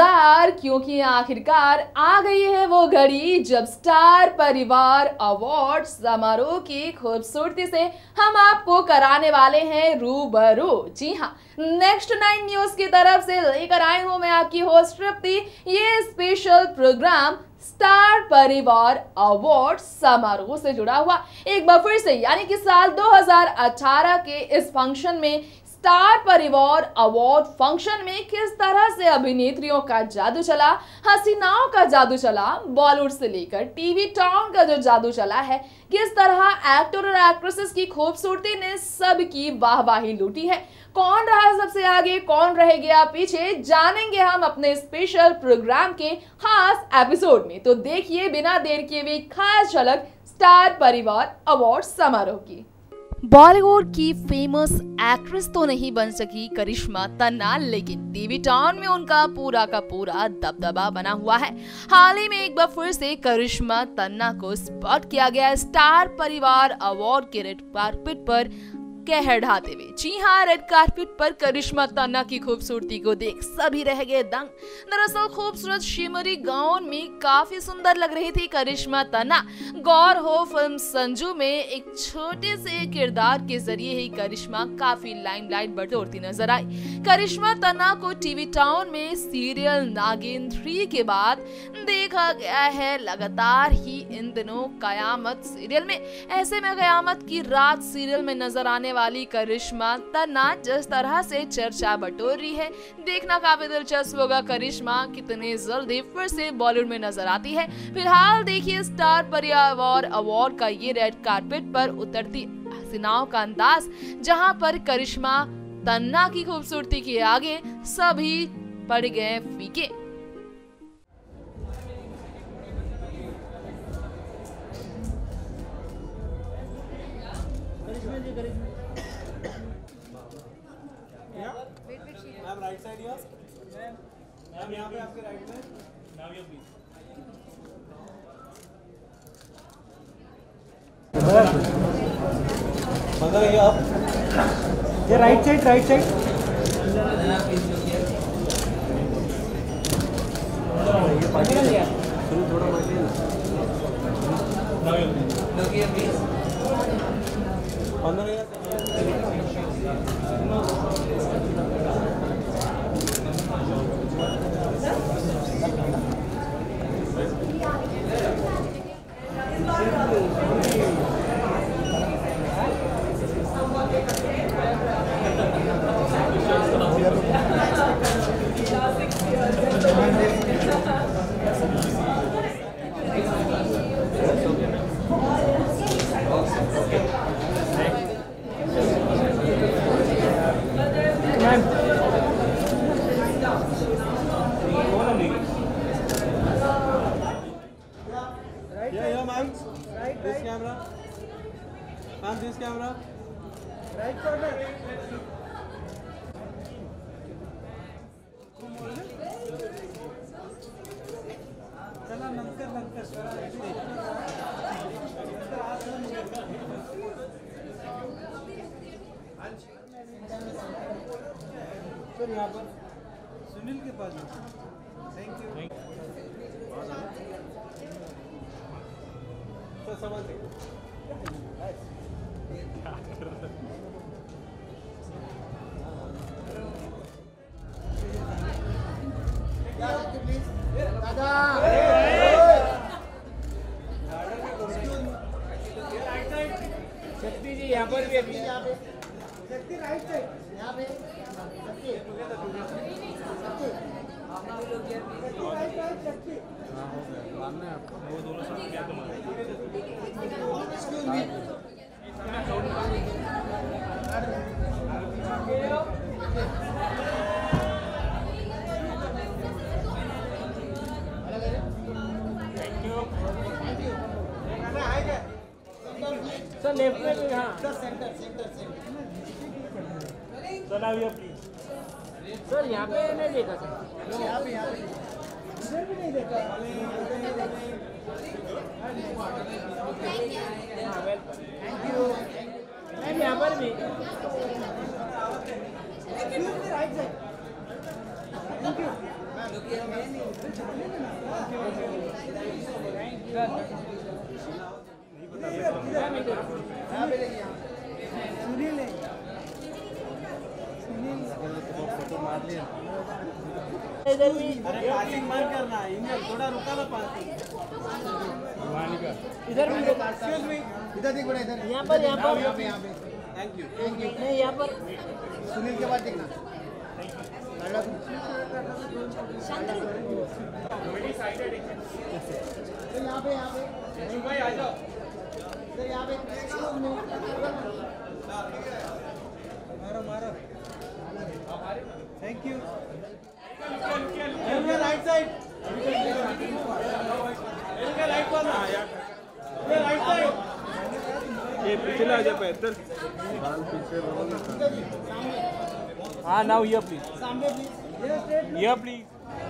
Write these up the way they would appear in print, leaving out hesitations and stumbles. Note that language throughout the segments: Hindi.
नमस्कार, क्योंकि आखिरकार आ गई है वो घड़ी जब स्टार परिवार अवार्ड समारोह की खूबसूरती से हम आपको कराने वाले हैं रूबरू। जी हाँ, नेक्स्ट 9 न्यूज की तरफ से लेकर आई हूं मैं आपकी होस्ट तृप्ति ये special program Star Parivaar award समारोह से जुड़ा हुआ एक बार फिर से, यानी कि साल 2018 के इस फंक्शन में स्टार परिवार अवार्ड फंक्शन में किस तरह से अभिनेत्रियों का जादू चला, हसीनाओं का जादू चला, बॉलीवुड से लेकर टीवी टाउन का जो जादू चला है, किस तरह एक्टर और एक्ट्रेसेस की खूबसूरती ने सबकी वाहवाही लूटी है, कौन रहा सबसे आगे, कौन रह गया पीछे, जानेंगे हम अपने स्पेशल प्रोग्राम के खास एपिसोड में। तो देखिए बिना देर किए हुए खास झलक स्टार परिवार अवार्ड समारोह की। बॉलीवुड की फेमस एक्ट्रेस तो नहीं बन सकी करिश्मा तन्ना, लेकिन टीवी टाउन में उनका पूरा का पूरा दबदबा बना हुआ है। हाल ही में एक बार फिर से करिश्मा तन्ना को स्पॉट किया गया स्टार परिवार अवार्ड के रेड कार्पेट पर कहर ढाते हुए। जी हाँ, रेड कार्पेट पर करिश्मा तन्ना की खूबसूरती को देख सभी रह गए दंग। दरअसल खूबसूरत शिमरी गाउन में काफी सुंदर लग रही थी करिश्मा तन्ना। गौर हो फिल्म संजू में एक छोटे से किरदार के जरिए ही करिश्मा काफी लाइमलाइट बटोरती नजर आई। करिश्मा तन्ना को टीवी टाउन में सीरियल नागिन 3 के बाद देखा गया है लगातार ही इन दिनों कयामत सीरियल में। ऐसे में कयामत की रात सीरियल में नजर आने वाली करिश्मा तन्ना जिस तरह से चर्चा बटोर रही है, देखना काफी दिलचस्प होगा करिश्मा कितने जल्दी फिर से बॉलीवुड में नजर आती है। फिलहाल देखिए स्टार परिवार अवार्ड का ये रेड कार्पेट पर उतरती हसीनाओं का अंदाज, जहां पर करिश्मा तन्ना की खूबसूरती के आगे सभी पड़ गए फीके। मैम राइट साइड या मैम यहाँ पे आपके राइट में नाम या प्लीज। बंद रहिए आप, ये राइट साइड थोड़ा बंद रहिए। Yeah, ma'am. Right. This camera. Ma'am, this camera. Right corner. चला नमस्कार सर यहाँ पर सुनील के पास। थैंक यू सर, समझ गए। शक्ति जी यहाँ पर भी अभी शक्ति राइट साइड यहाँ पे शक्ति वो दोनों साथ क्या सर लेफ्ट में भी। हाँ centre sir now please. Sir यहाँ पे नहीं देखा सर, यहाँ पे इधर भी नहीं देखा। Thank you ma'am. यहाँ पर भी राइट साइड। Thank you. इधर भी पासिंग मत करना, थोड़ा रुका ना पासिंग। इधर भी इधर देख बड़ा इधर यहाँ पर थैंक यू नहीं यहाँ पर सुनील के बाद देखना यहाँ पे भाई आ जाओ यहाँ पे मारो thank you right side right पर राइट साइड ये पीछे आ जा बेहतर हाँ नाउ हियर प्लीज सामने प्लीज हियर प्लीज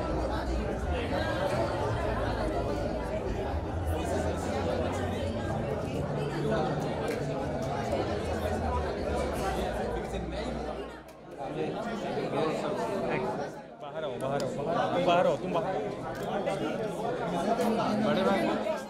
बाहर आओ तुम बाहर बड़े भाई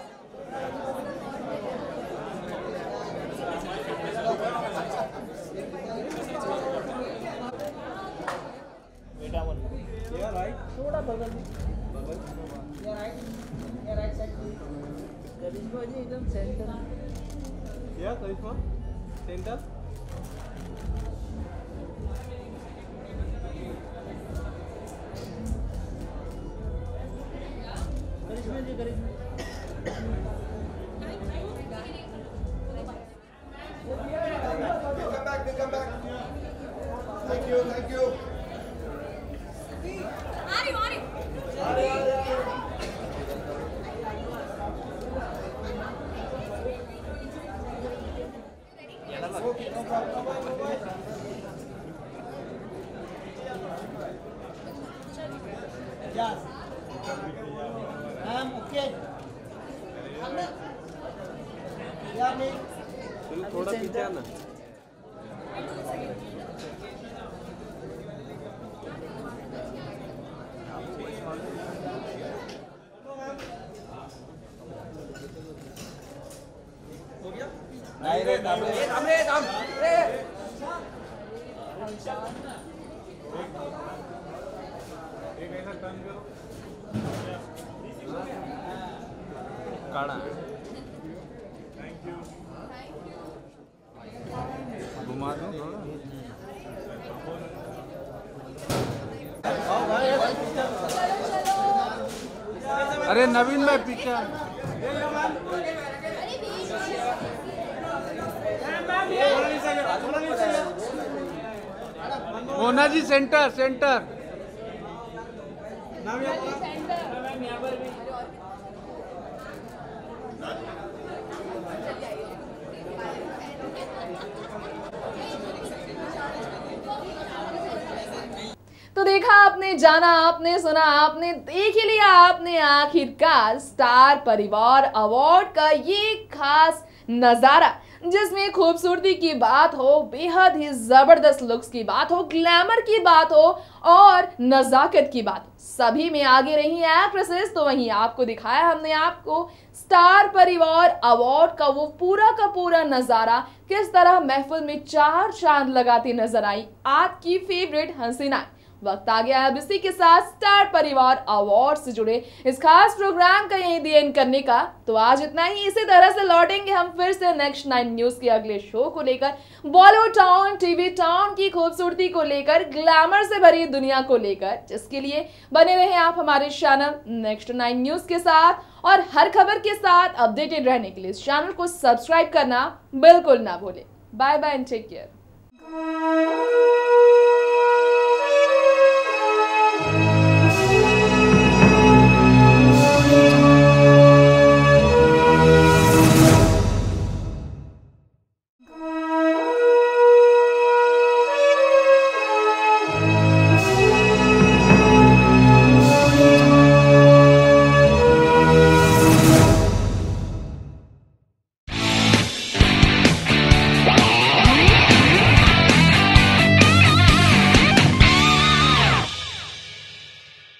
बेटा बोल ये राइट थोड़ा बगल में ये राइट साइड करिश्मा जी एकदम सेंटर या Karishma centre Karishma ji Karishma come back thank you Yes. Okay. Yeah, me. थोड़ा पीछे आना काढ़ा घुमा दो थोड़ा अरे नवीन भाई पीछे मोना जी सेंटर तो देखा आपने, जाना आपने, सुना आपने, देख ही लिया आपने आखिरकार स्टार परिवार अवार्ड का ये खास नजारा, जिसमें खूबसूरती की बात हो, बेहद ही जबरदस्त लुक्स की बात हो, ग्लैमर की बात हो और नजाकत की बात हो, सभी में आगे रही एक्ट्रेसेस। तो वहीं आपको दिखाया हमने आपको स्टार परिवार अवार्ड का वो पूरा नजारा, किस तरह महफिल में चार चांद लगाती नजर आई आपकी फेवरेट हसीना। वक्त आ गया है अब इसी के साथ स्टार परिवार अवार्ड से जुड़े इस खास प्रोग्राम का यहीं दी एंड करने का। तो आज इतना ही, इसी तरह से लौटेंगे हम फिर से नेक्स्ट 9 न्यूज के अगले शो को लेकर, बॉलीवुड टाउन, टीवी टाउन की खूबसूरती को लेकर, ग्लैमर से भरी दुनिया को लेकर, जिसके लिए बने रहे आप हमारे चैनल नेक्स्ट 9 न्यूज के साथ। और हर खबर के साथ अपडेटेड रहने के लिए इस चैनल को सब्सक्राइब करना बिल्कुल ना भूले। Bye bye and take care.